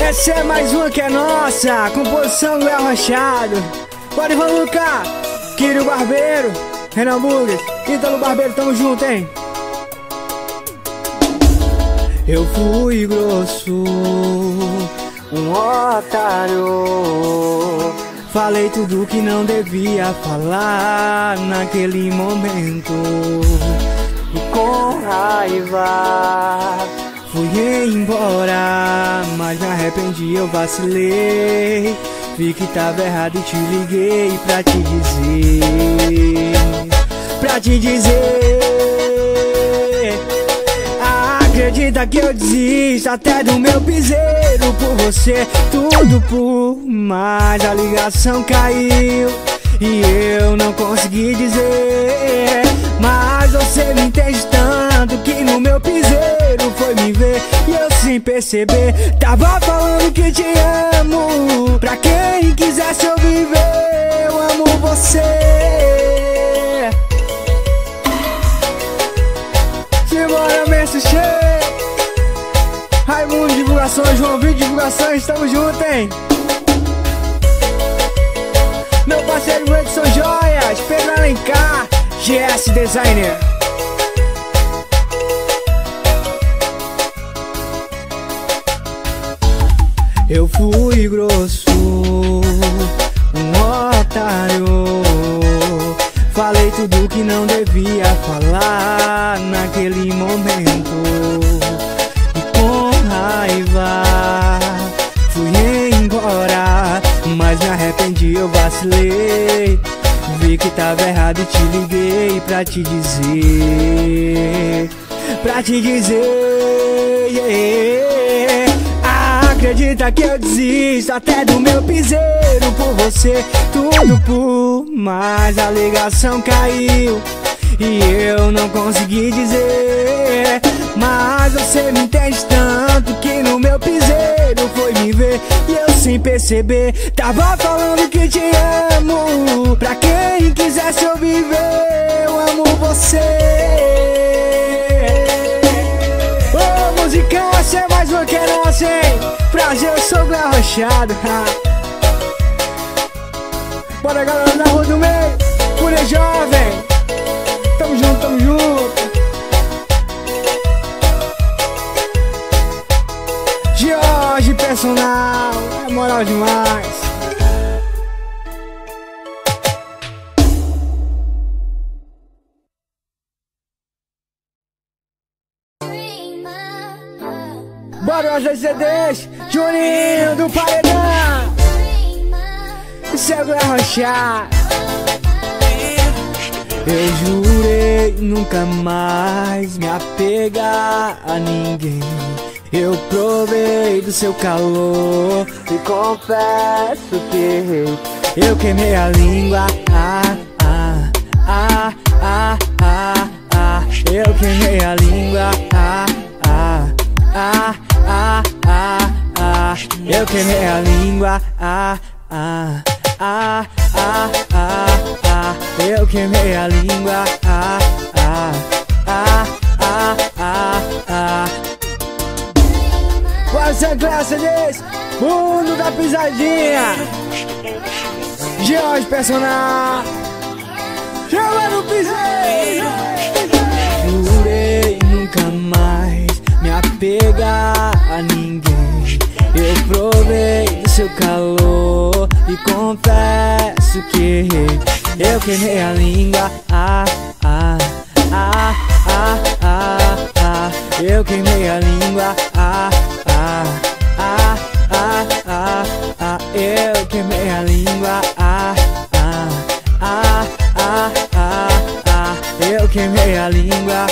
Essa é mais uma que é nossa, composição do Léo Machado. Bora, Ivan Luca, Quírio Barbeiro, Renan Burgues, Ítalo Barbeiro, tamo junto, hein? Eu fui grosso, um otário. Falei tudo que não devia falar naquele momento. E com raiva fui embora, mas me arrependi, eu vacilei. Vi que tava errado e te liguei pra te dizer. Acredita que eu desisto até do meu piseiro por você, tudo por mais. A ligação caiu e eu não consegui dizer, mas você me entende tanto que no meu piseiro foi me ver e eu sem perceber tava falando que te amo. Pra quem quisesse ouvir, eu amo você. Simbora, Messi Cheio, Raimundo Divulgações, João Vitor Divulgações, tamo junto, hein? Meu parceiro Edson Joias, Pedro Alencar, GS Designer. Eu fui grosso, um otário. Falei tudo que não devia falar naquele momento. E com raiva fui embora, mas me arrependi, eu vacilei. Vi que tava errado e te liguei pra te dizer. Acredita que eu desisto até do meu piseiro por você, tudo por mais. A ligação caiu e eu não consegui dizer, mas você me entende tanto que no meu piseiro foi me ver e eu sem perceber tava falando que te amo. Pra quem quisesse ouvir, eu amo você. Ô, música, essa é mais uma que é nossa, hein? Prazer, eu sou o Léo Machado. Bora, galera da rua do meio, Pura Jovem. Tamo junto, tamo junto. Jorge Personal, é moral demais. Bora, os dois CDs, Juninho do Paredão, seu Léo Machado. Eu jurei nunca mais me apegar a ninguém. Eu provei do seu calor e confesso que errei. Eu queimei a língua, eu queimei a língua, eu queimei a língua, eu queimei a língua, Essa classe desse mundo da pisadinha, Jorge Personal, chama no piseiro. Jurei nunca mais me apegar a ninguém. Eu provei do seu calor e confesso que errei. Eu queimei a língua, eu queimei a língua, eu queimei a língua, eu queimei a língua,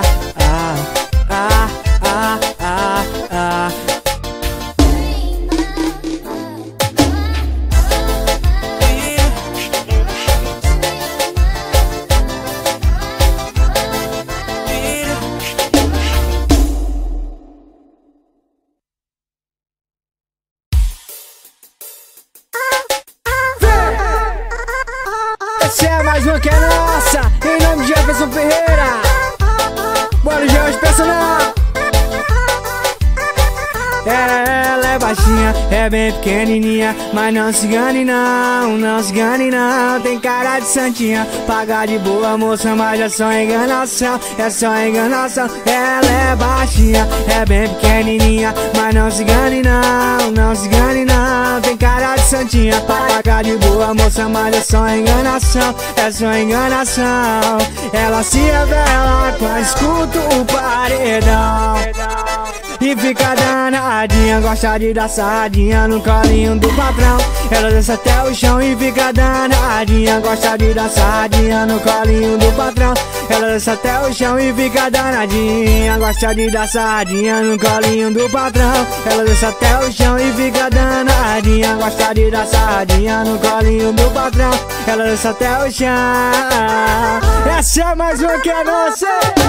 Essa é mais uma que é nossa, em nome de Jefferson Ferreira. Bora, Jorge Personal. Ela Ela é baixinha, é bem pequenininha, mas não se engane não, não se engane não. Tem cara de santinha, paga de boa moça, mas é só enganação, é só enganação. Ela é baixinha, é bem pequenininha, mas não se engane não, não se engane não. Tem cara de santinha, paga de boa moça, mas é só enganação, é só enganação. Ela se revela quando escuta o paredão e fica danadinha, gosta de dar sarradinha no colinho do patrão. Ela desce até o chão e fica danadinha, gosta de dar sarradinha no colinho do patrão. Ela desce até o chão e fica danadinha, gosta de dar sarradinha no colinho do patrão. Ela desce até o chão e fica danadinha, gosta de dar sarradinha no colinho do patrão. Ela desce até o chão. Essa é mais uma que é nossa.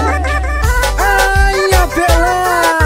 Ai, apelão.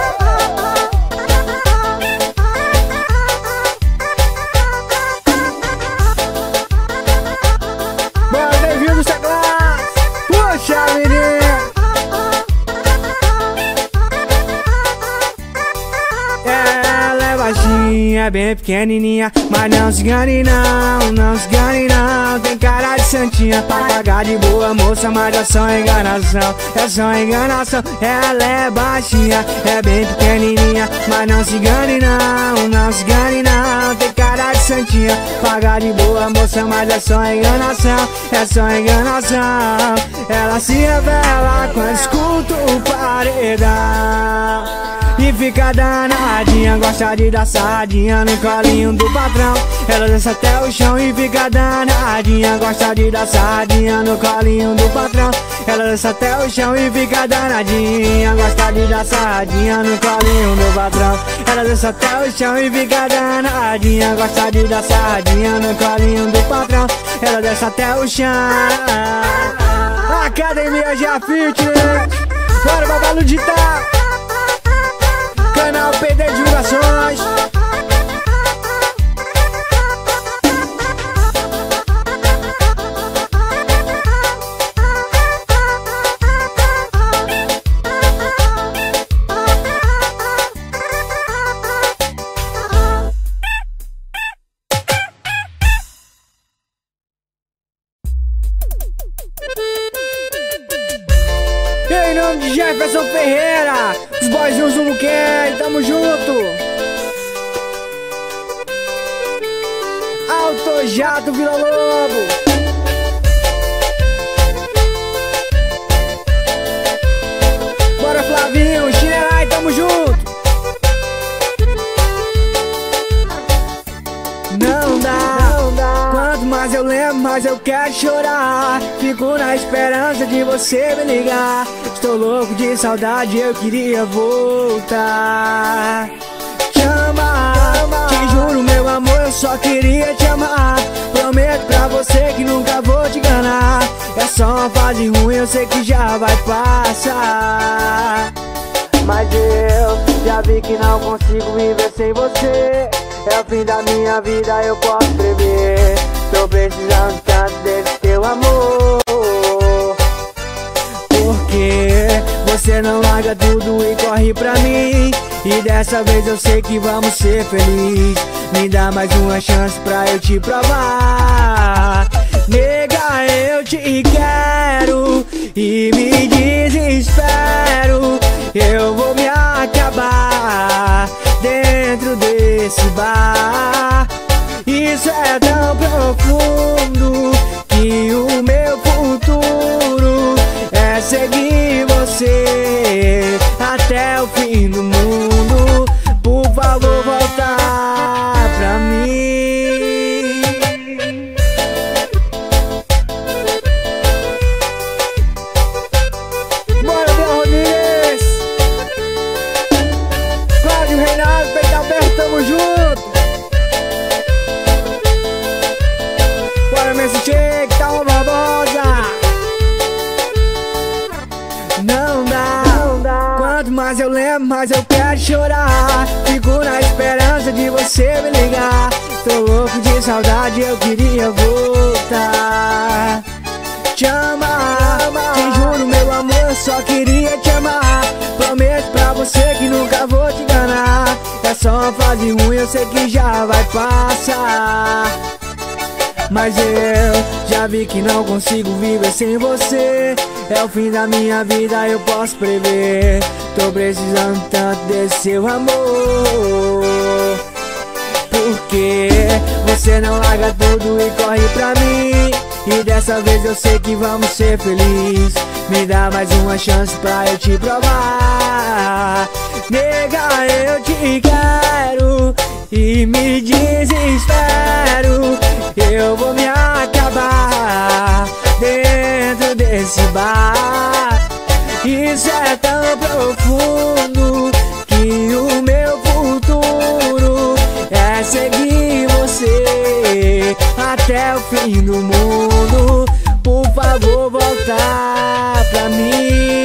É bem pequenininha, mas não se engane não, não se engane não. Tem cara de santinha, paga de boa moça, mas é só enganação, é só enganação. Ela é baixinha, é bem pequenininha, mas não se engane não, não se engane não. Tem cara de santinha, paga de boa moça, mas é só enganação, é só enganação. Ela se revela quando escuta o paredão e fica danadinha, gosta de dar sarradinha no colinho do patrão. Ela desce até o chão e fica danadinha, gosta de dar sarradinha no colinho do patrão. Ela desce até o chão e fica danadinha, gosta de dar sarradinha no colinho do patrão. Ela desce até o chão e fica danadinha, gosta de dar sarradinha no colinho do patrão. Ela desce até o chão. Academia Gia Fitness, bora Babalu Digital, canal PD Divulgações. Em nome de Jefferson Ferreira, os boyzinhos do Luquem, tamo junto. Alto Jato Vila Lobo. Bora Flavinho, Chinelai, tamo junto. Não dá, não dá. Quanto mais eu lembro, mais eu quero chorar. Fico na esperança de você me ligar. Estou louco de saudade, eu queria voltar. Te amar, te juro meu amor, eu só queria te amar. Prometo pra você que nunca vou te enganar. É só uma fase ruim, eu sei que já vai passar. Mas eu já vi que não consigo viver sem você. É o fim da minha vida, eu posso prever. Tô precisando tanto desse teu amor. Porque você não larga tudo e corre pra mim. E dessa vez eu sei que vamos ser felizes. Me dá mais uma chance pra eu te provar. Nega, eu te quero e me desespero. Eu vou me acabar dentro desse bar. Isso é tão profundo que o meu futuro é seguir você até o fim do mundo. Por favor, voltar pra mim. Bora, Bel Rodrigues, Cláudio Reinaldo, Peito Aberto, tamo junto. Bora, Messi Cheque, tá uma Barbosa. Não dá, não dá. Quanto mais eu lembro, mais eu quero chorar. Fico na esperança de você me ligar. Tô louco de saudade, eu queria voltar. Te amar, te juro meu amor, eu só queria te amar. Prometo pra você que nunca vou te enganar. É só uma fase ruim, eu sei que já vai passar. Mas eu já vi que não consigo viver sem você. É o fim da minha vida, eu posso prever. Tô precisando tanto desse seu amor. Porque você não larga tudo e corre pra mim. E dessa vez eu sei que vamos ser felizes. Me dá mais uma chance pra eu te provar. Nega, eu te quero e me desespero. Eu vou me acabar dentro desse bar. Isso é tão profundo que o meu futuro é seguir você até o fim do mundo. Por favor, voltar pra mim.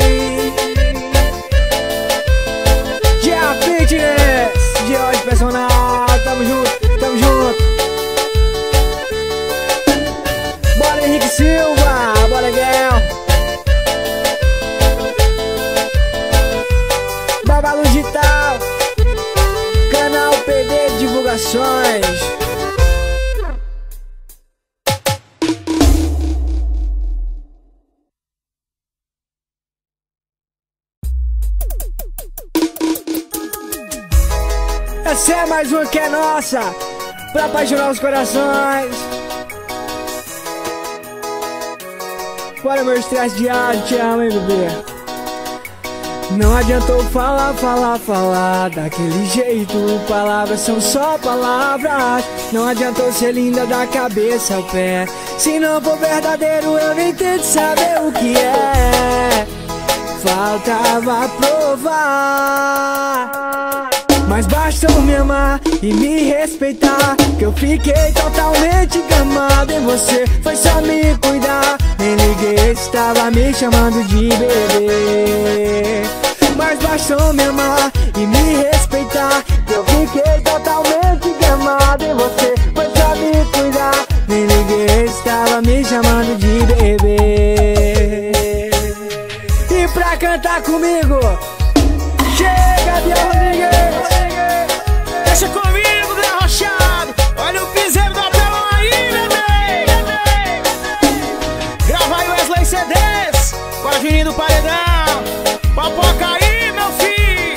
Gia Fitness, George Personal, tamo junto, tamo junto. Bora Henrique Silva, bora Guel. Babalu Digital, canal PD Divulgações. Essa é mais uma que é nossa, pra apaixonar os corações. Bora meu estresse diário, te amo, hein, bebê. Não adiantou falar daquele jeito. Palavras são só palavras. Não adiantou ser linda da cabeça ao pé. Se não for verdadeiro eu nem tento saber o que é. Faltava provar. Mas bastou me amar e me respeitar, que eu fiquei totalmente gamado em você. Foi só me cuidar, nem liguei, estava me chamando de bebê. Mas bastou me amar e me respeitar, que eu fiquei totalmente gamado em você. Foi só me cuidar, nem liguei, estava me chamando de bebê. E pra cantar comigo, chega, Biel Rodrigues. Deixa comigo, Guilherme Rochado. Olha o piseiro do apelão aí, bebê. Grava aí Wesley CDs com a Juninho do Paredão. Papoca aí, meu filho.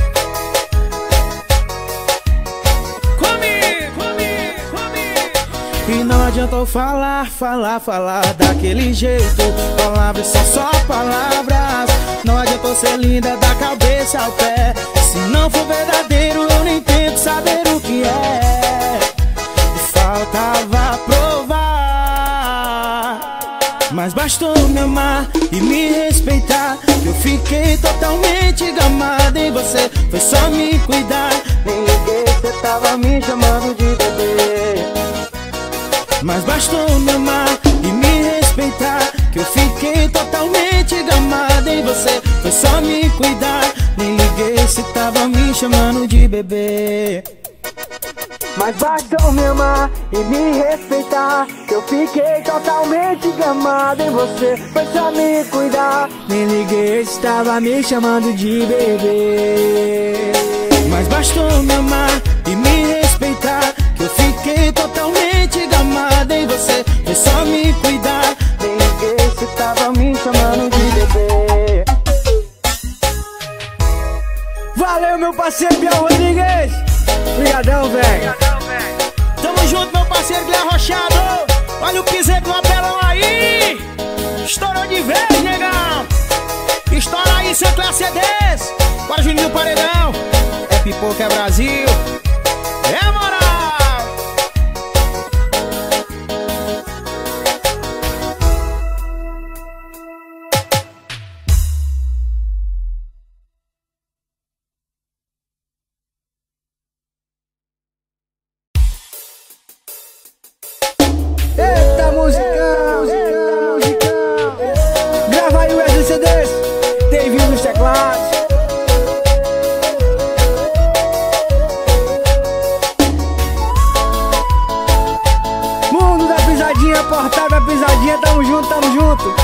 Comigo. E não adiantou falar daquele jeito. Palavras são só palavras. Não adiantou ser linda da cabeça ao pé. Se não for verdadeiro eu nem tento saber o que é. Faltava provar. Mas bastou me amar e me respeitar, que eu fiquei totalmente gamado em você. Foi só me cuidar, nem liguei, cê tava me chamando de bebê. Mas bastou me amar e me respeitar, que eu fiquei totalmente gamado em você. Foi só me cuidar, nem liguei, cê tava me chamando de bebê. Mas bastou me amar e me respeitar, que eu fiquei totalmente gamado em você. Foi só me cuidar, nem liguei, estava me chamando de bebê. Mas bastou me amar e me respeitar, que eu fiquei totalmente gamado em você. Foi só me cuidar, nem liguei, cê tava me chamando de bebê. Valeu, meu parceiro Biel Rodrigues. Obrigadão, velho. Tamo junto, meu parceiro Guilherme Rochado. Olha o piseiro do apelão aí. Estourou de vez, negão. Estoura aí, Central CDs. Bora, Juninho do Paredão. É pipoca, é Brasil. É moral. Eita, musicão. Grava aí o Wesley CDs. Tem vindo nos teclados. Mundo da pisadinha, portal da pisadinha. Tamo junto, tamo junto.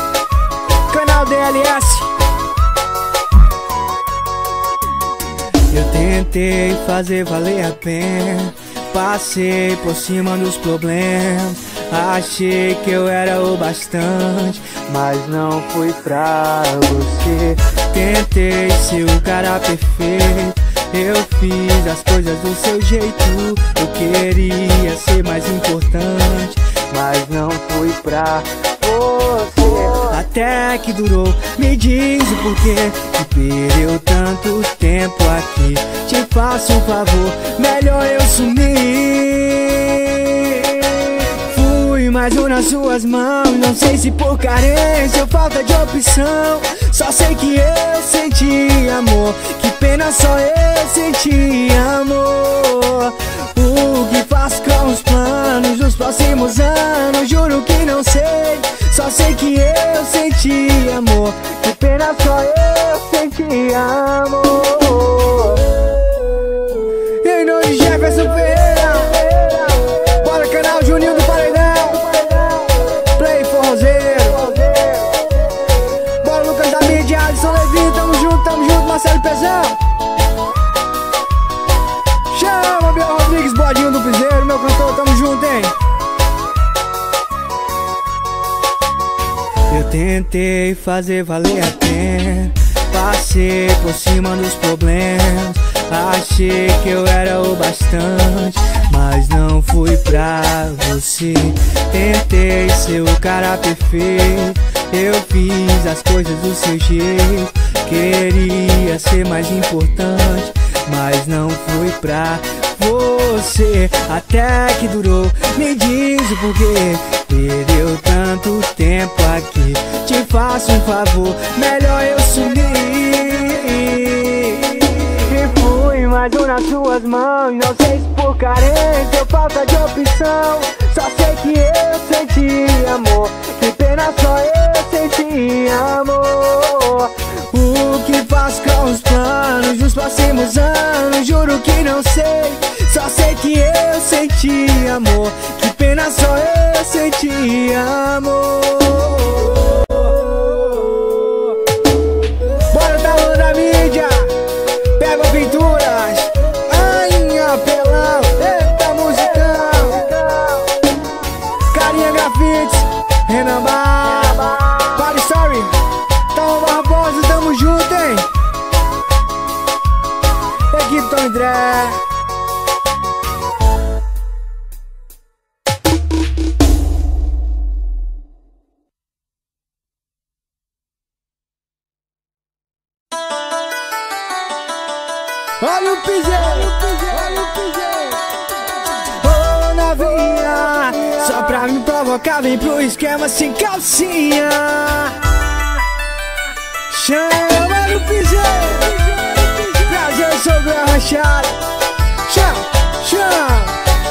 Canal DLS. Eu tentei fazer valer a pena, passei por cima dos problemas, achei que eu era o bastante, mas não fui pra você. Tentei ser o cara perfeito, eu fiz as coisas do seu jeito. Eu queria ser mais importante, mas não fui pra você. Até que durou, me diz o porquê que perdeu tanto tempo aqui. Te faço um favor, melhor eu sumir. Fui mais um nas suas mãos, não sei se por carência ou falta de opção. Só sei que eu senti amor, que pena só eu senti amor. O que faço com os planos dos próximos anos, juro que não sei. Só sei que eu senti amor, que pena só eu senti amor. Em nome de Jefferson Ferreira, bora canal Juninho do Paredão, Play Forrozeiro, bora Lucas da Mídia, Alisson Levi, tamo junto, Marcelo Pezão. Chama, Biel Rodrigues, Bodinho do Piseiro, meu cantor, tamo junto, hein? Eu tentei fazer valer a pena, passei por cima dos problemas, achei que eu era o bastante, mas não fui pra você. Tentei ser o cara perfeito, eu fiz as coisas do seu jeito. Queria ser mais importante, mas não fui pra você. Até que durou, me diz o porquê perdeu tanto tempo aqui. Te faço um favor, melhor eu sumir. E fui mais um nas suas mãos, não sei se por carência ou falta de opção. Só sei que eu senti amor, que pena só eu senti amor. O que faço com os planos dos próximos anos, juro que não sei. Só sei que eu senti amor, que pena só eu senti amor. Bora Talão da Mídia, Pega Pinturas, ai apelão, eita musicão, Carinha Grafites, Renan Bar, Party Story, Tom Barbosa, tamo junto, hein? Equipe Tom André. Olha o piseiro, olha o piseiro. Ô novinha, só pra me provocar, vem pro esquema sem calcinha. Chama no piseiro, prazer sobre a rachada. Chama.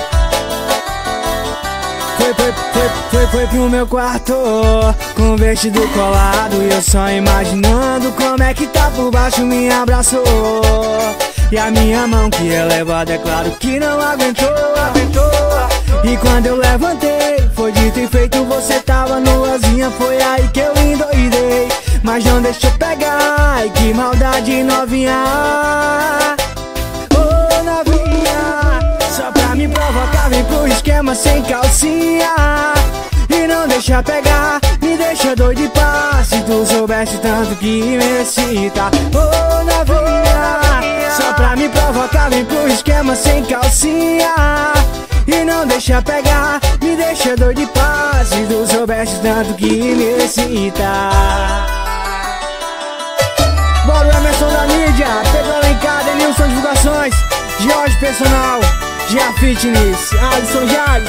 Foi pro meu quarto com o vestido colado, e eu só imaginando como é que tá por baixo. Me abraçou e a minha mão que é levada, é claro que não aguentou. E quando eu levantei, foi dito e feito, você tava nuazinha. Foi aí que eu endoidei, mas não deixou pegar. Ai, que maldade novinha. Ô novinha, só pra me provocar, vem pro esquema sem calcinha. E não deixa pegar, me deixa doido de paz. Se tu soubesse tanto que me excita. Ô novinha, só pra me provocar, vem pro esquema sem calcinha. E não deixa pegar, me deixa doido de paz. Se tu soubesse tanto que me excita. Bora o Emerson da Mídia, Pedro Alencar, Denilson Divulgações, Jorge Personal, Gia Fitness, Alisson Jales.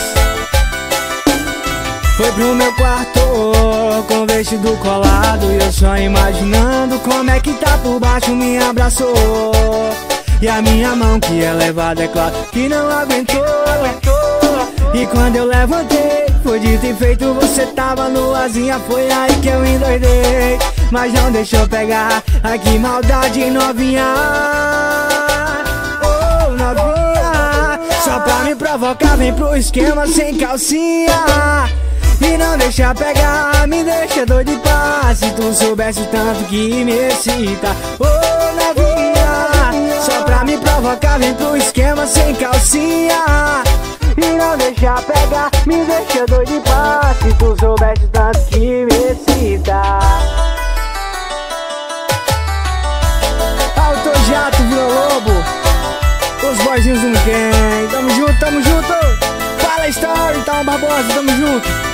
Foi pro meu quarto com o vestido colado, e eu só imaginando como é que tá por baixo. Me abraçou e a minha mão que é levada, é claro que não aguentou. E quando eu levantei, foi dito e feito, você tava nuazinha. Foi aí que eu endoidei, mas não deixou pegar. Ai, que maldade novinha. Oh novinha, só pra me provocar, vem pro esquema sem calcinha. E não deixa pegar, me deixa doido de paz. Se tu soubesse o tanto que me excita. Ô novinha, só pra me provocar, vem pro esquema sem calcinha. E não deixa pegar, me deixa doido de paz. Se tu soubesse o tanto que me excita. Alto Jato, Vila Lobo, os boyzinhos do Nuken. Tamo junto, tamo junto. Fala Story, Tom Barbosa, tamo junto.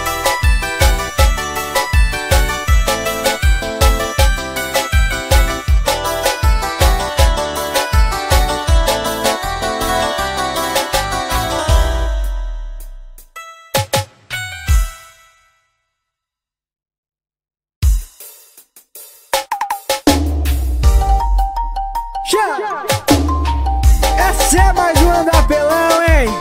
Essa é mais uma da Apelão, hein?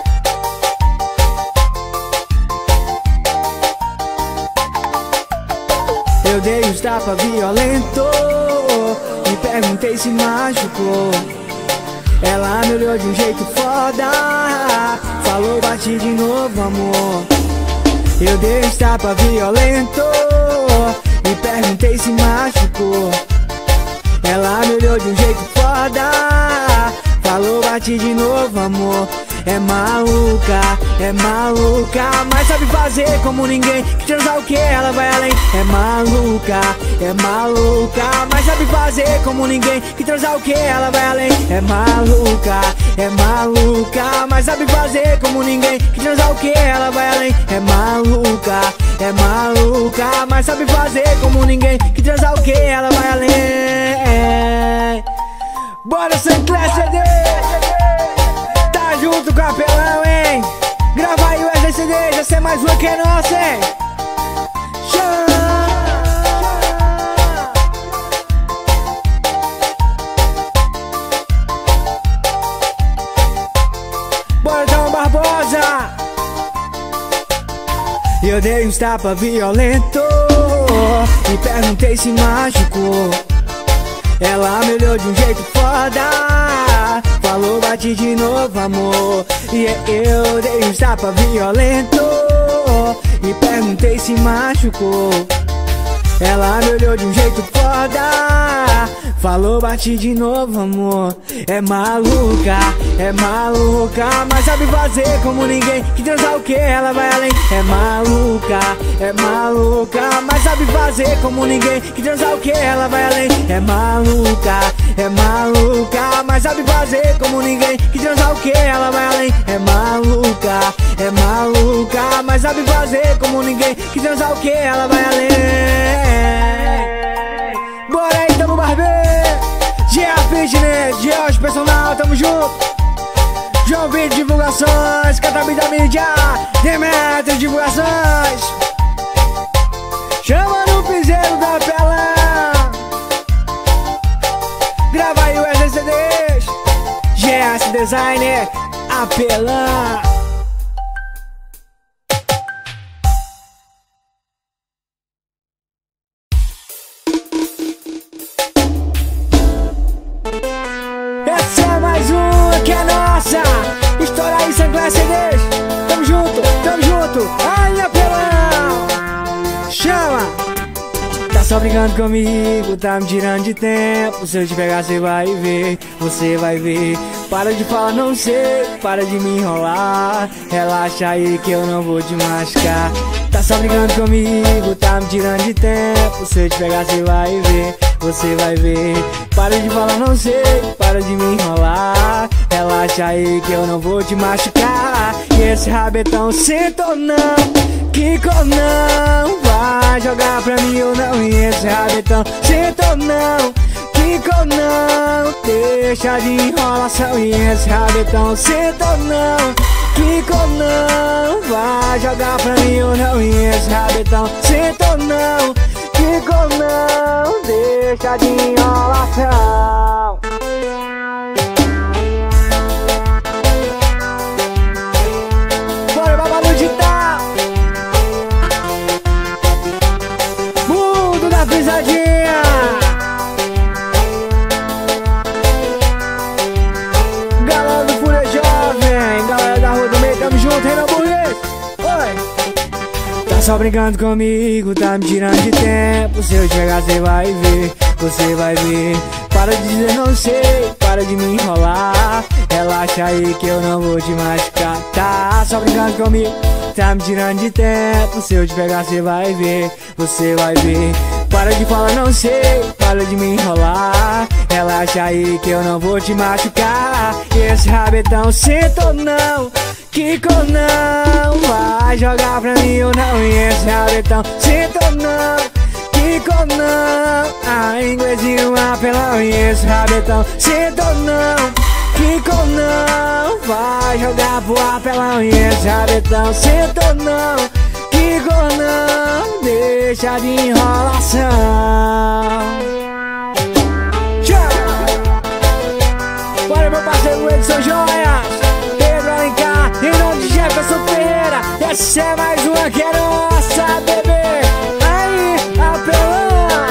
Eu dei uns tapa violento e perguntei se machucou. Ela me olhou de um jeito foda, falou bate de novo, amor. Eu dei uns tapa violento e perguntei se machucou. Ela me olhou de um jeito foda, falou bate de novo, amor. É maluca, mas sabe fazer como ninguém. Que transar o que ela vai além. É maluca, mas sabe fazer como ninguém. Que transar o que ela vai além. É maluca, mas sabe fazer como ninguém. Que transar o que ela vai além. É maluca, mas sabe fazer como ninguém. Que transar o que ela vai além. Bora Sancler CD, tá junto com a Apelão, hein? Grava aí o SCD, já sei mais uma que é nossa, hein? Bora Tom Barbosa. Eu dei uns tapa violento e perguntei se machucou. Ela me olhou de um jeito foda, falou bate de novo, amor. E eu dei um tapa violento e perguntei se machucou. Ela me olhou de um jeito foda, falou bate de novo, amor. É maluca, mas sabe fazer como ninguém. Que transar o que ela vai além. É maluca, mas sabe fazer como ninguém. Que transar o que ela vai além. É maluca, mas sabe fazer como ninguém. Que transar o que ela vai além. É maluca, mas sabe fazer como ninguém. Que transar o que ela vai além. Bora aí, tamo barbeiro. Gia Fitness, George Personal, tamo junto. João Vitor Divulgações, Catabi da Mídia, Demetrio Divulgações. Chama no piseiro da Apelão. Grava aí o SCDs. GS Designer, Apelão. Essa é mais uma que é nossa. Estoura aí, Sancler CDs. Tamo junto, ai Apelão. Chama. Tá só brincando comigo, tá me tirando de tempo. Se eu te pegar cê vai ver, você vai ver. Para de falar não sei, para de me enrolar. Relaxa aí que eu não vou te machucar. Tá só brincando comigo, tá me tirando de tempo. Se eu te pegar cê vai ver, você vai ver. Para de falar não sei, para de me enrolar. Relaxa aí que eu não vou te machucar. E esse rabetão senta ou não, quica ou não, vai jogar pra mim ou não. E esse rabetão senta ou não, quica ou não, deixa de enrolação. E esse rabetão senta ou não, quica ou não, vai jogar pra mim ou não. E esse rabetão senta ou não, quica ou não, deixa de enrolação. Bora babado digital, mundo da pisadinha. Galera do Fúria Jovem, galera da Rua do Meio, tamo junto, Renan Burguês. Oi. Tá só brincando comigo, tá me tirando de tempo. Se eu chegar cê vai ver, você vai ver. Para de dizer não sei, para de me enrolar. Relaxa aí que eu não vou te machucar. Tá só brincando comigo, tá me tirando de tempo. Se eu te pegar cê vai ver, você vai ver. Para de falar não sei, para de me enrolar. Relaxa aí que eu não vou te machucar. Esse rabetão senta ou não, Kiko não vai jogar pra mim ou não. E esse rabetão senta ou não, Kiko não. Ah, inglesinho apelão. E esse rabetão senta ou não, Kiko não vai jogar pro apelão. E esse rabetão senta ou não, Kiko não deixa de enrolação. Bora meu parceiro Edson Joias, Pedro Alencar, em nome de Jefferson Ferreira. Essa é mais uma que é nossa, bebê. Aí, apelão.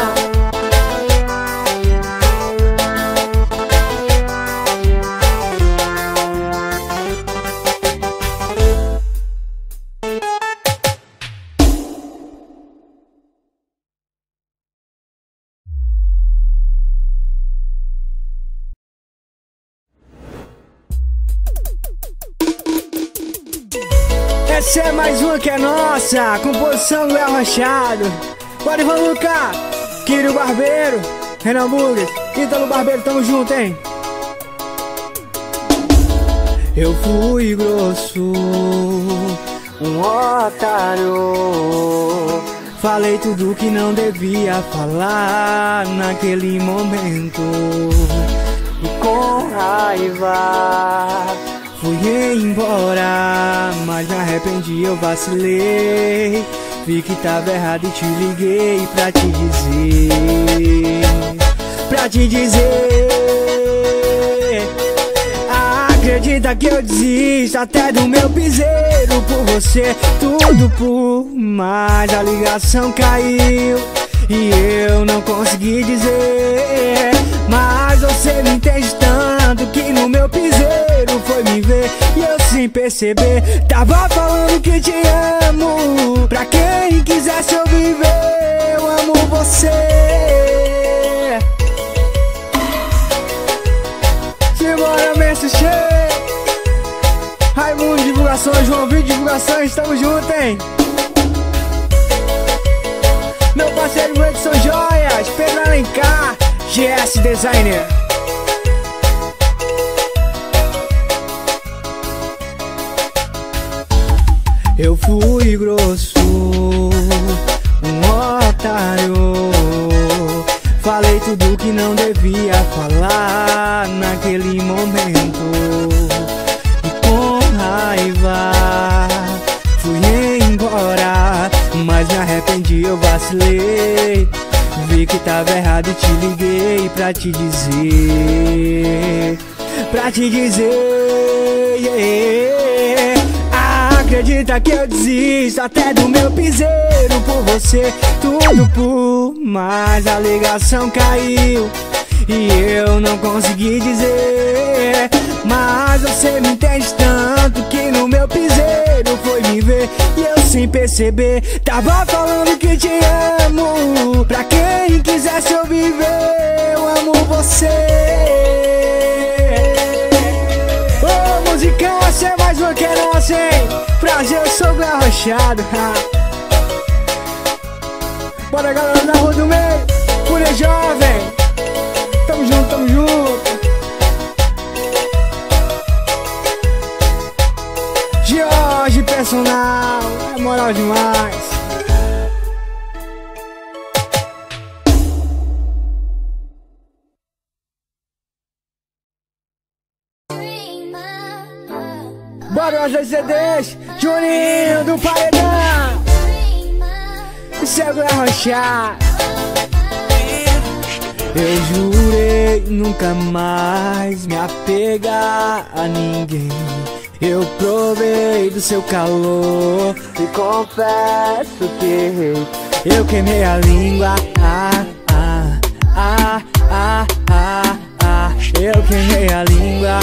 Essa é mais uma que é nossa, composição do El Rachado. Bora Ivan Luca, Quírio Barbeiro, Renan Burgues, Ítalo Barbeiro, tamo junto, hein? Eu fui grosso, um otário. Falei tudo que não devia falar naquele momento. E com raiva fui embora, mas me arrependi, eu vacilei. Vi que tava errado e te liguei pra te dizer. Acredita que eu desisto até do meu piseiro por você, tudo por mais. A ligação caiu e eu não consegui dizer. Mas você me entende tanto que no meu piseiro foi me ver e eu sem perceber tava falando que te amo. Pra quem quisesse eu viver, eu amo você. Simbora me assistir. Raimundo Divulgações, João Vitor Divulgações, tamo junto, hein? Meu parceiro Edson Joias, Pedro Alencar, GS Designer. Eu fui grosso, um otário. Falei tudo que não devia falar naquele momento. E com raiva fui embora, mas me arrependi, eu vacilei. Vi que tava errado e te liguei pra te dizer. Acredita que eu desisto até do meu piseiro por você, tudo por mais. A ligação caiu e eu não consegui dizer. Mas você me entende tanto que no meu piseiro foi me ver e eu sem perceber tava falando que te amo. Pra quem quisesse eu viver, eu amo você. Ô, musicão, essa é mais uma que é nossa, hein? Prazer, eu sou o Léo Rachado. Bora, galera da Rua do Meio, Cunha Jovem. Tamo junto, tamo junto. Jorge Personal, é moral demais. Bora, os dois CDs, Juninho do Paredão. Cego é Rachado. Eu jurei nunca mais me apegar a ninguém. Eu provei do seu calor e confesso que errei. Eu queimei a língua, eu queimei a língua,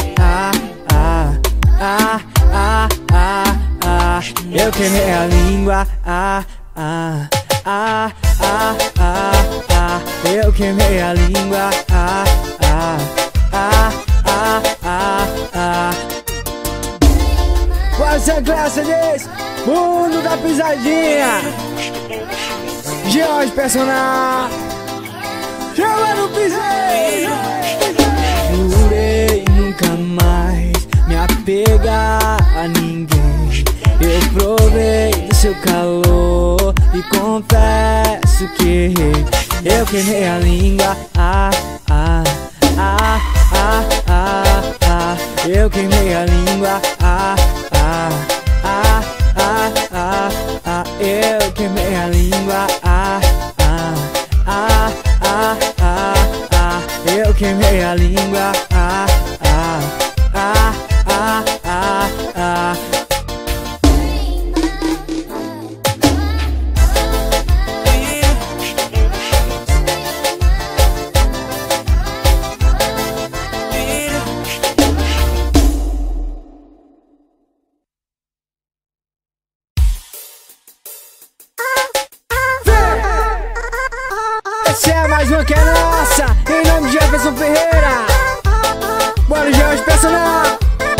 eu queimei a língua, Eu queimei a língua. Essa classe diz mundo da pisadinha. George Personal, chama no piseiro. Jurei nunca mais me apegar a ninguém. Eu provei do seu calor e confesso que errei. Eu queimei a língua. Eu queimei a língua. Eu queimei a língua. Eu queimei a língua. Essa é mais uma que é nossa, em nome de Jefferson Ferreira. Bora, George Personal.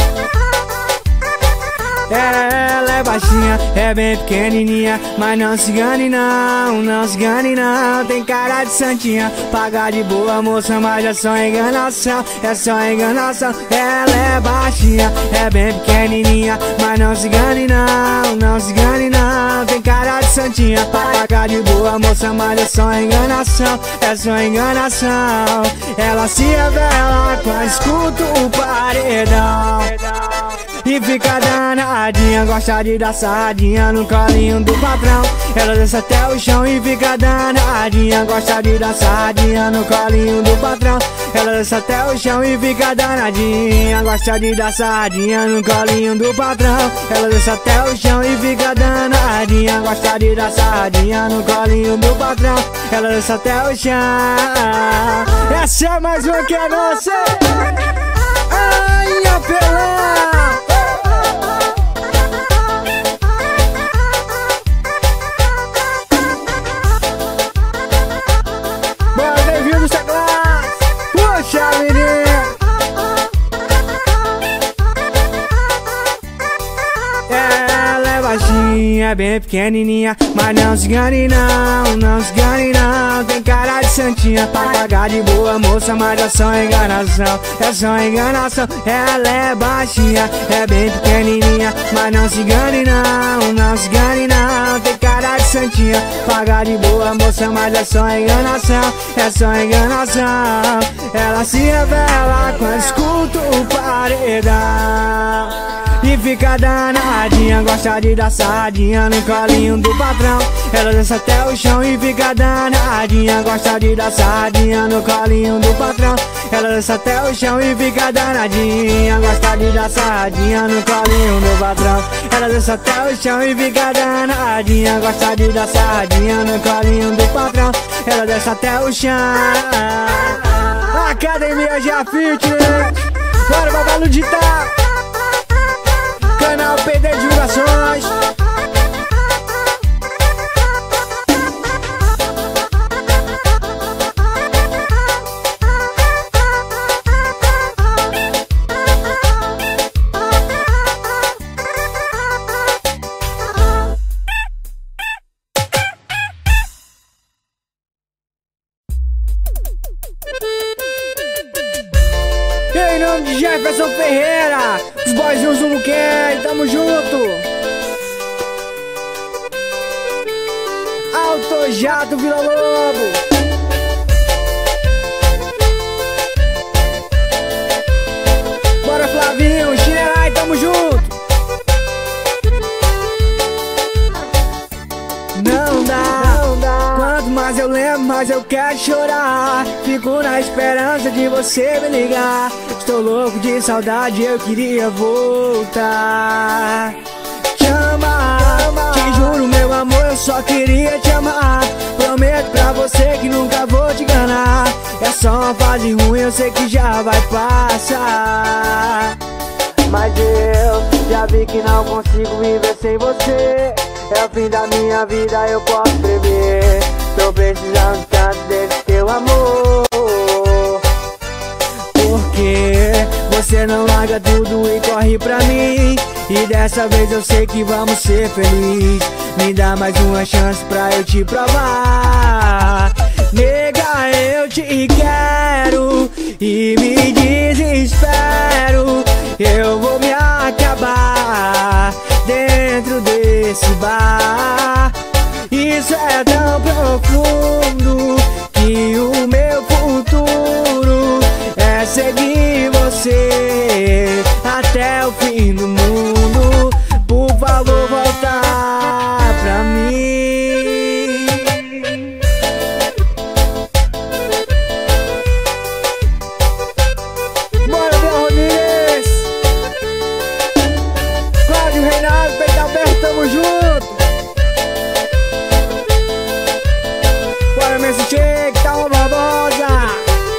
Ela é baixinha, é bem pequenininha, mas não se engane não, não se engane não. Tem cara de santinha, paga de boa moça, mas é só enganação, é só enganação. Ela é baixinha, é bem pequenininha, mas não se engane não, não se engane não. Tem cara de santinha, paga de boa moça, mas é só enganação, é só enganação. Ela se revela quando escuta o paredão e fica danadinha, gosta de dar sarradinha no colinho do patrão. Ela desce até o chão e fica danadinha, gosta de dar sarradinha no colinho do patrão. Ela desce até o chão e fica danadinha, gosta de dar sarradinha no colinho do patrão. Ela desce até o chão e fica danadinha, gosta de dar sarradinha no colinho do patrão. Ela desce até o chão. Essa é mais uma que é nossa. Ai, apelão. Puxa, menina. Ela é baixinha, é bem pequenininha, mas não se engane não, não se engane não. Tem cara de santinha, pra pagar de boa moça, mas é só enganação, é só enganação. Ela é baixinha, é bem pequenininha, mas não se engane não, não se engane não. Tem cara de santinha, paga de boa moça, mas é só enganação, é só enganação. Ela se revela quando escuta o paredão e fica danadinha, gosta de dar sarradinha no colinho do patrão. Ela desce até o chão e fica danadinha, gosta de dar sarradinha no colinho do patrão. Ela desce até o chão e fica danadinha, gosta de dar sarradinha no colinho do patrão. Ela desce até o chão e fica danadinha, gosta de dar sarradinha no colinho do patrão. Ela desce até o chão. Academia Já Fitness, bora Babalu Digital, canal PD Divulgações. Em nome de Jefferson Ferreira, os boyzinhos do Muquem, tamo junto. Alto Jato Vila Lobo. Bora Flavinho, Chinelai, tamo junto. Não dá, não dá. Quanto mais eu lembro, mais eu quero chorar. Fico na esperança de você me ligar. Estou louco de saudade, eu queria voltar. Te amar, te juro meu amor, eu só queria te amar. Prometo pra você que nunca vou te enganar. É só uma fase ruim, eu sei que já vai passar. Mas eu já vi que não consigo viver sem você. É o fim da minha vida, eu posso prever. Tô precisando tanto desse teu amor. Porque você não larga tudo e corre pra mim. E dessa vez eu sei que vamos ser felizes. Me dá mais uma chance pra eu te provar. Nega, eu te quero e me desespero. Eu vou me acabar dentro desse bar. Isso é tão profundo que o meu futuro é seguir você até o fim do mundo. Por favor, volta pra mim. Bora, Bel Rodrigues, Cláudio Reinaldo, Peito Aberto, tamo junto. Bora, Messi Cheque, tá uma Barbosa.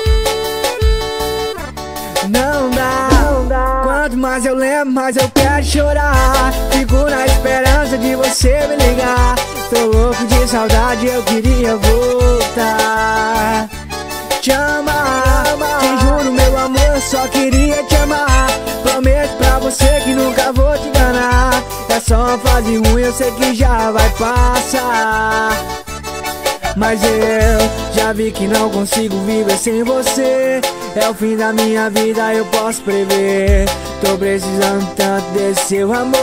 Não dá. Quanto mais eu lembro, mais eu quero chorar. Fico na esperança de você me ligar. Tô louco de saudade, eu queria voltar. Te amar, te juro meu amor, eu só queria te amar. Prometo pra você que nunca vou te enganar. É só uma fase ruim, eu sei que já vai passar. Mas eu já vi que não consigo viver sem você. É o fim da minha vida, eu posso prever. Tô precisando tanto desse seu amor.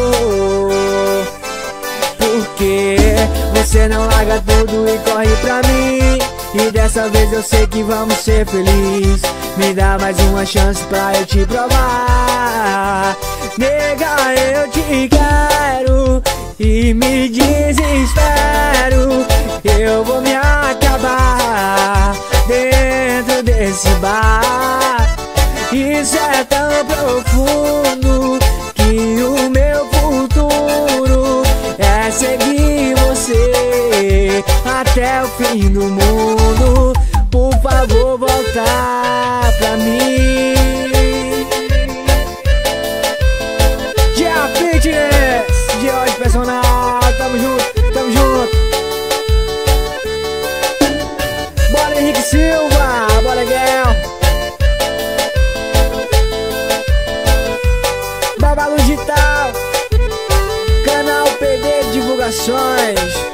Porque você não larga tudo e corre pra mim. E dessa vez eu sei que vamos ser felizes. Me dá mais uma chance pra eu te provar. Nega, eu te quero e me desespero. Eu vou me acabar dentro desse bar. Isso é tão profundo que o meu futuro é seguir você até o fim do mundo. Por favor, voltar pra mim. Dia Fitness, de hoje personal, tamo junto, tamo junto. Bora Henrique Silva, bora Guel. Babalu Digital, canal PD Divulgações.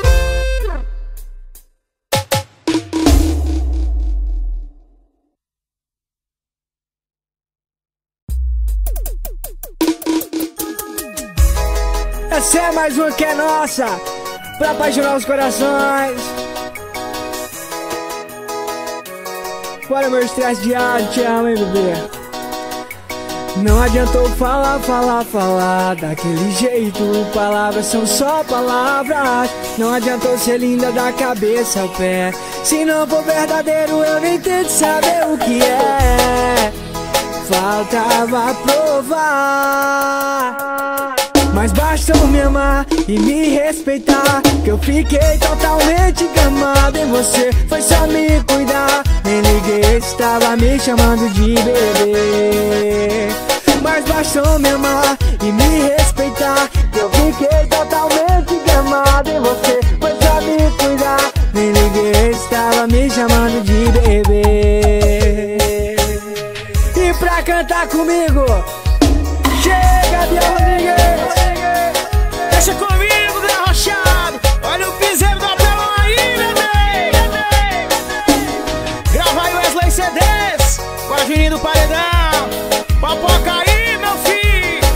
Essa é mais uma que é nossa, pra apaixonar os corações. Bora meu estresse diário, te amo, hein, bebê. Não adiantou falar daquele jeito. Palavras são só palavras. Não adiantou ser linda da cabeça ao pé. Se não for verdadeiro eu nem tento saber o que é. Faltava provar. Mas bastou me amar e me respeitar, que eu fiquei totalmente gamado em você. Foi só me cuidar, nem liguei se tava me chamando de bebê. Mas bastou me amar e me respeitar, que eu fiquei totalmente gamado em você. Foi só me cuidar, nem liguei se tava me chamando de bebê. E pra cantar comigo, chega, Bel Rodrigues. Deixa comigo, derrochado. Olha o piseiro do apelão aí, bebê. Grava aí Wesley CDs com a Juninho do Paredão. Papoca aí, meu filho.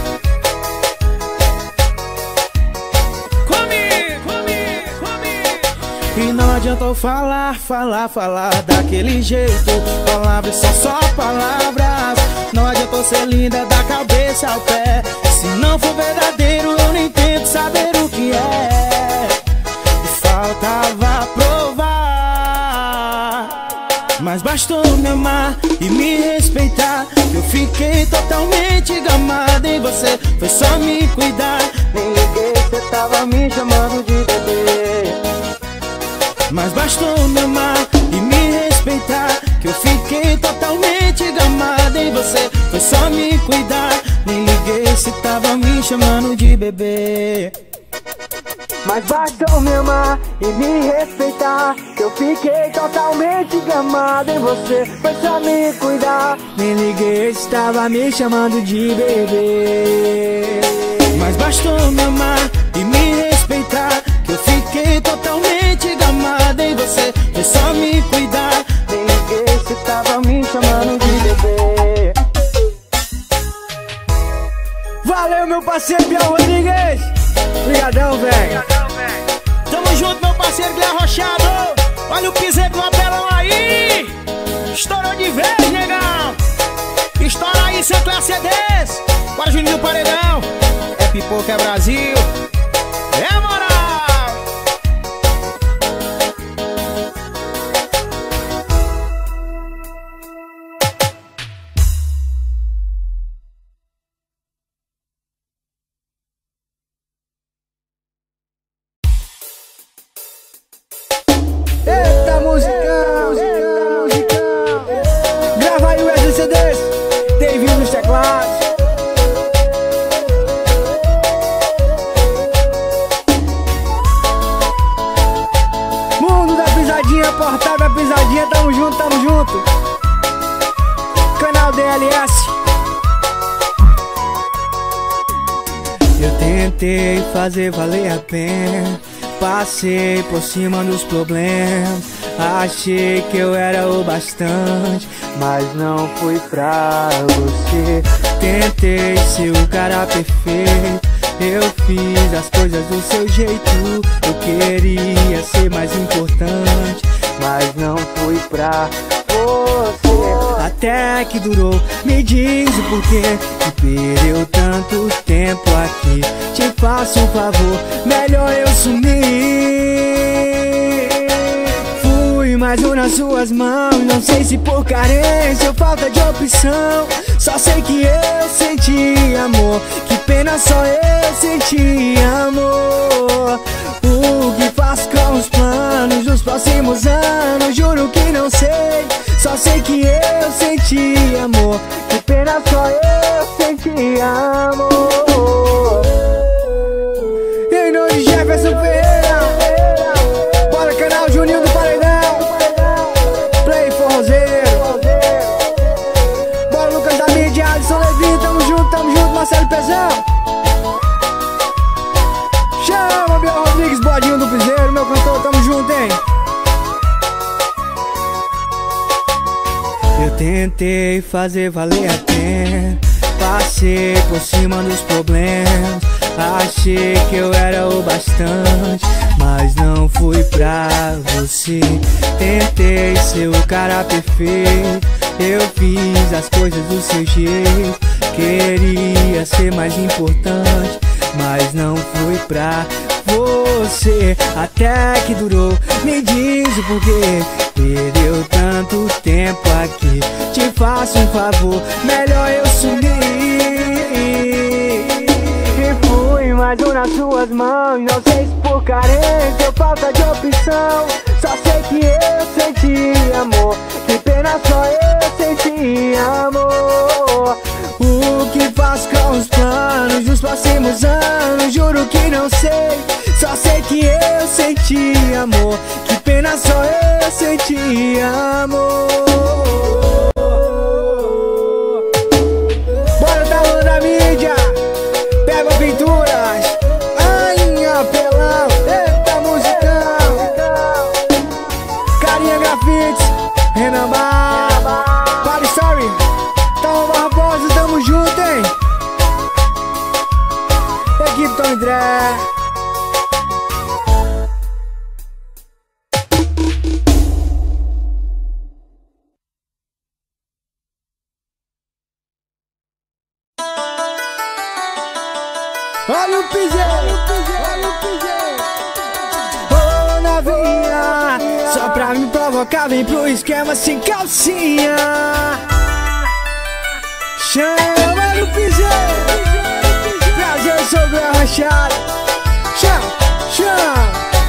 Comigo. E não adiantou falar daquele jeito. Palavras são só palavras. Não adiantou ser linda da cabeça ao pé. Se não for verdadeiro eu nem tento saber o que é. E faltava provar. Mas bastou me amar e me respeitar, que eu fiquei totalmente gamado em você. Foi só me cuidar, nem liguei, cê tava me chamando de bebê. Mas bastou me amar e me respeitar, que eu fiquei totalmente gamado em você. Foi só me cuidar, nem liguei se tava me chamando de bebê. Mas bastou me amar e me respeitar, que eu fiquei totalmente gamado em você. Foi só me cuidar. Nem liguei, estava me chamando de bebê. Mas bastou me amar e me respeitar, que eu fiquei totalmente gamado em você. Foi só me cuidar. Nem liguei, você tava me chamando de bebê. Valeu, meu parceiro Biel Rodrigues. Obrigadão, velho. Tamo junto, meu parceiro Guilherme Rochado. Olha o piseiro do apelão aí. Estourou de vez, negão. Estoura aí, seu classe CDs. Bora, Juninho do Paredão. É pipoca, é Brasil. É moral. Eita, musicão, musicão. Grava aí o SCDs. Davinho nos teclados. Mundo da pisadinha, portal da pisadinha. Tamo junto, tamo junto. Canal DLS. Eu tentei fazer valer a pena, passei por cima dos problemas, achei que eu era o bastante, mas não fui pra você. Tentei ser o cara perfeito, eu fiz as coisas do seu jeito. Eu queria ser mais importante, mas não fui pra você. Até que durou, me diz o porquê que perdeu tanto tempo aqui. Te faço um favor, melhor eu sumir. Fui mais um nas suas mãos, não sei se por carência ou falta de opção. Só sei que eu senti amor, que pena só eu senti amor. O que faço com os planos dos próximos anos, juro que não sei. Só sei que eu senti amor, que pena só eu senti amor. Em nome de Jefferson Ferreira, bora canal Juninho do Paredão, Play Forrozeiro. Bora Lucas da mídia, Alisson Levi, tamo junto, Marcelo Pezão. Chama Biel Rodrigues, bodinho do piseiro, meu cantor, tamo junto, hein. Eu tentei fazer valer a pena, passei por cima dos problemas, achei que eu era o bastante, mas não fui pra você. Tentei ser o cara perfeito, eu fiz as coisas do seu jeito. Queria ser mais importante, mas não fui pra você. Até que durou, me diz o porquê perdeu tanto tempo aqui. Te faço um favor, melhor eu sumir. E fui mais um nas suas mãos, não sei se por carência ou falta de opção. Só sei que eu senti amor, que pena só eu senti amor. O que faço com os planos dos próximos anos, juro que não sei. Só sei que eu senti amor, que pena só eu senti amor. Bora da lua da mídia, pega pinturas, ai apelão, eita musicão. Carinha Grafites, Renan Bar, Party Story, Tom Barbosa, tamo junto, hein. Equipe Tom André. Olha o piseiro, olha o piseiro. Ô novinha, só pra me provocar, vem pro esquema sem calcinha. Chama no piseiro, prazer, eu sou Biel Rochado. Chama, chama.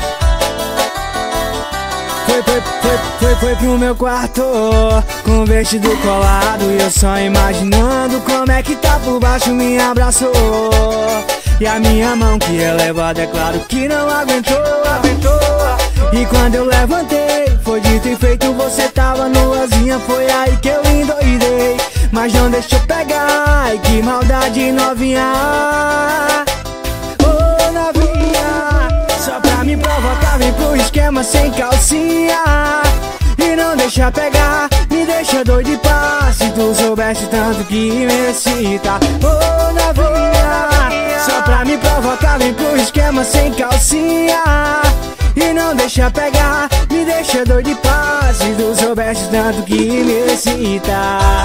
Foi pro meu quarto com o vestido colado, e eu só imaginando como é que tá por baixo, me abraçou. E a minha mão que é levada, é claro que não aguentou. E quando eu levantei, foi dito e feito, você tava nuazinha. Foi aí que eu endoidei, mas não deixa eu pegar. Ai, que maldade, novinha. Ô, novinha, só pra me provocar, vem pro esquema sem calcinha. E não deixa pegar, me deixa doido de paz. Se tu soubesse tanto que me excita. Ô, novinha, só pra me provocar, vem pro esquema sem calcinha. E não deixa pegar, me deixa doido de paz. Se tu soubesse tanto que me excita.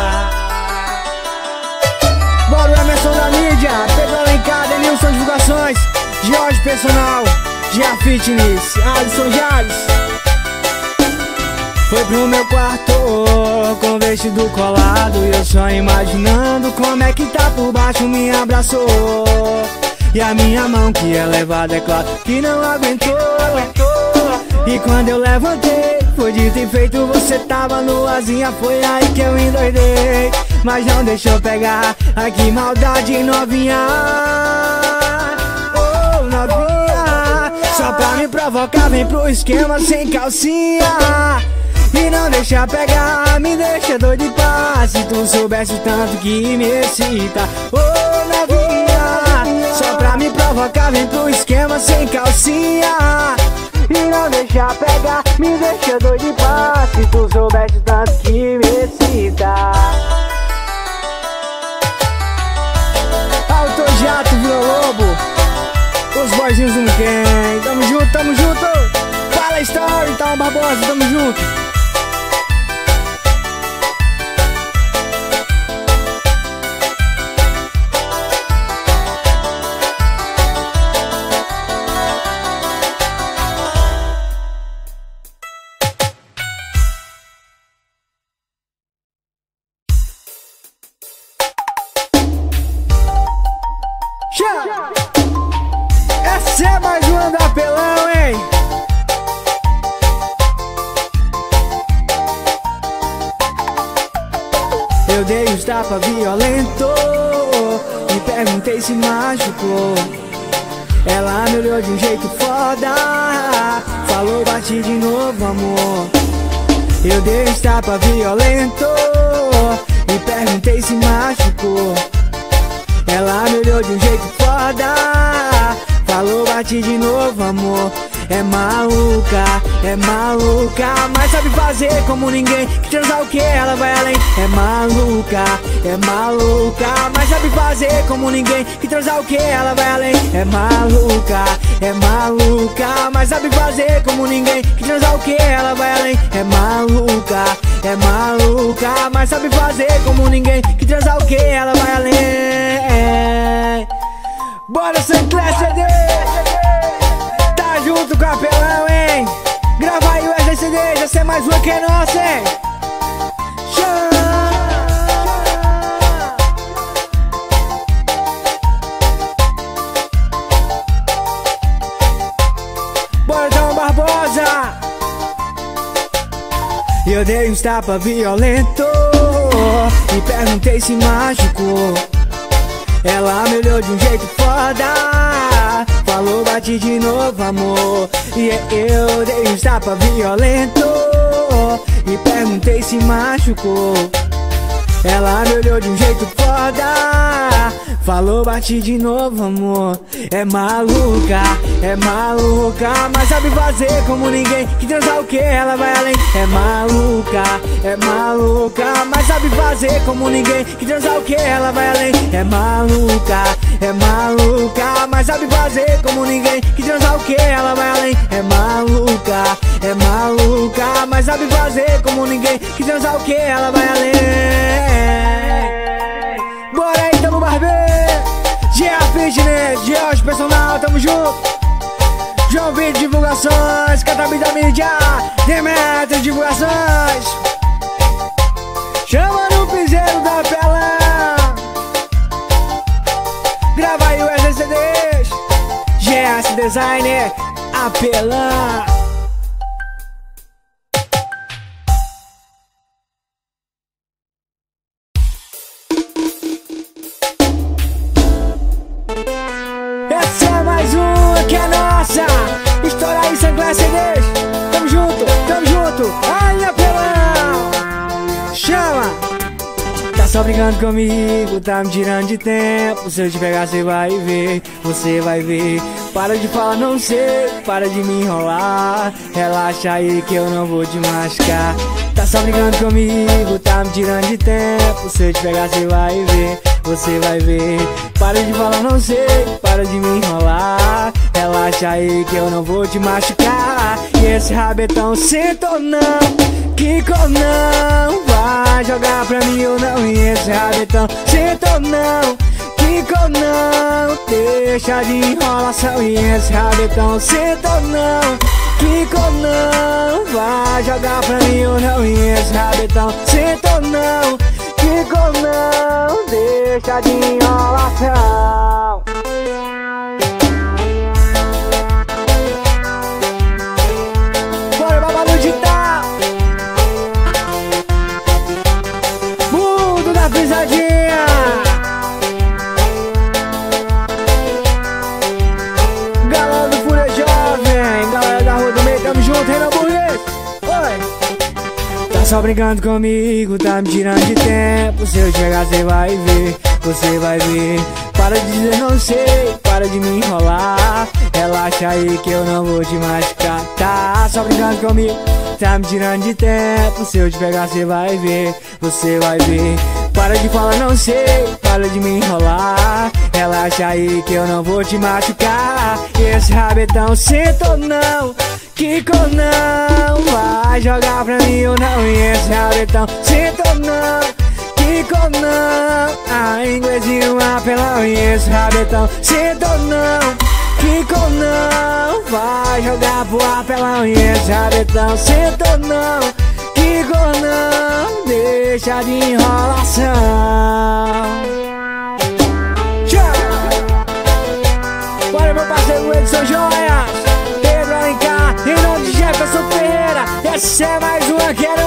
Bora o Emerson da mídia, Pedro Alencar, Nilson Divulgações, Jorge Personal, Gia Fitness, Alisson Jales. Foi pro meu quarto com vestido colado, e eu só imaginando como é que tá por baixo, me abraçou. E a minha mão que é levada, é claro que não aguentou. E quando eu levantei, foi dito e feito, você tava nuazinha. Foi aí que eu endoidei, mas não deixou pegar. Ai, que maldade, novinha. Oh, novinha, só pra me provocar, vem pro esquema sem calcinha. E não deixa pegar, me deixa doido de paz. Se tu soubesse o tanto que me excita. Oh, novinha, só pra me provocar, vem pro esquema sem calcinha. E não deixa pegar, me deixa doido de paz. Se tu soubesse o tanto que me excita. Auto Jato, Vila Lobo, os boyzinhos do Muquem. Tamo junto, tamo junto. Fala Story, Tom Barbosa, tamo junto. Essa é mais uma do apelão, hein? Eu dei uns tapa violento e perguntei se machucou. Ela me olhou de um jeito foda, falou bate de novo, amor. Eu dei uns tapa violento e perguntei se machucou. Ela me olhou de um jeito foda, falou bate de novo, amor. É maluca, mas sabe fazer como ninguém. Que transar o que ela vai além. É maluca, mas sabe fazer como ninguém. Que transar o que ela vai além. É maluca, mas sabe fazer como ninguém. Que transar o que ela vai além. É maluca, mas sabe fazer como ninguém. Que transar o que ela vai além. Bora Sancler CD, tá junto com o apelão, hein? Grava aí o SCD, já sei mais uma que é nossa, hein? Bora Tom Barbosa. Eu dei uns tapa violento e perguntei se machucou. Ela me olhou de um jeito foda, falou bate de novo, amor. E eu dei uns tapa violento e perguntei se machucou. Ela me olhou de um jeito foda, falou bate de novo, amor. É maluca, mas sabe fazer como ninguém. Que transar o que ela vai além. É maluca, mas sabe fazer como ninguém. Que transar o que ela vai além. É maluca, mas sabe fazer como ninguém. Que transar o que ela vai além. É maluca, mas sabe fazer como ninguém. Que transar o que ela vai além. Bora aí, tamo barbeiro, Gia Fitness, Jorge Personal, tamo junto. João Vitor Divulgações, Catabi da mídia, Demetrio Divulgações. Chama no piseiro da pelão. Grava aí o SCDs, GS Designer, apelão. só brincando comigo, tá me tirando de tempo. Se eu te pegar cê vai ver, você vai ver. Para de falar não sei, para de me enrolar. Relaxa aí que eu não vou te machucar. Tá só brincando comigo, tá me tirando de tempo. Se eu te pegar cê vai ver, você vai ver. Para de falar não sei, para de me enrolar. Relaxa aí que eu não vou te machucar. E esse rabetão sentou não, quicou não, vai jogar pra mim ou não. E esse rabetão sentou não, quicou não, deixa de enrolação. E esse rabetão sentou não, quicou não, vai jogar pra mim ou não. E esse rabetão sentou não, quicou não, deixa de enrolação. Bora, babado digital, mundo da pisadinha. Galera do Fúria Jovem, galera da Rua do Meio, tamo junto, Renan Burguês. Oi. Tá só brincando comigo, tá me tirando de tempo. Se eu chegar cê vai ver, você vai ver. Para de dizer não sei, para de me enrolar. Relaxa aí que eu não vou te machucar. Tá só brincando comigo, tá me tirando de tempo. Se eu te pegar cê vai ver, você vai ver. Para de falar não sei, para de me enrolar. Relaxa aí que eu não vou te machucar. E esse rabetão sentou não, quicou não, vai jogar pra mim ou não. E esse rabetão sentou não, quicou não, a inglesinho apelão. E esse rabetão sentou não, quicou não, vai jogar pro apelão. E esse rabetão sentou não, quicou não, deixa de enrolação. Bora meu parceiro Edson Joias, Pedro Alencar, em nome de Jefferson Ferreira. Essa é mais uma, quero